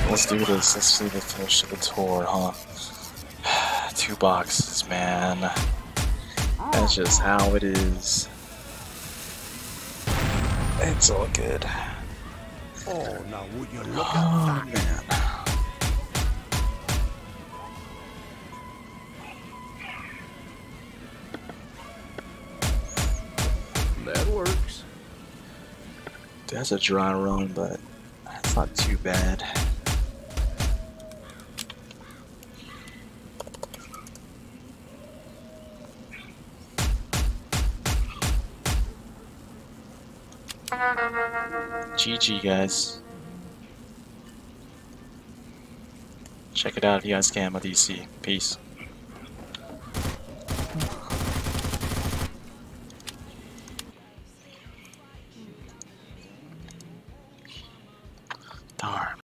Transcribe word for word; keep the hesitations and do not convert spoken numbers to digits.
Let's do this. Let's see the finish of the tour, huh? Two boxes, man. That's just how it is. It's all good. Oh, now would you look Oh, at that? man. That works. That's a dry run, but it's not too bad. G G, guys. Check it out if you guys can with D C. Peace. Darn.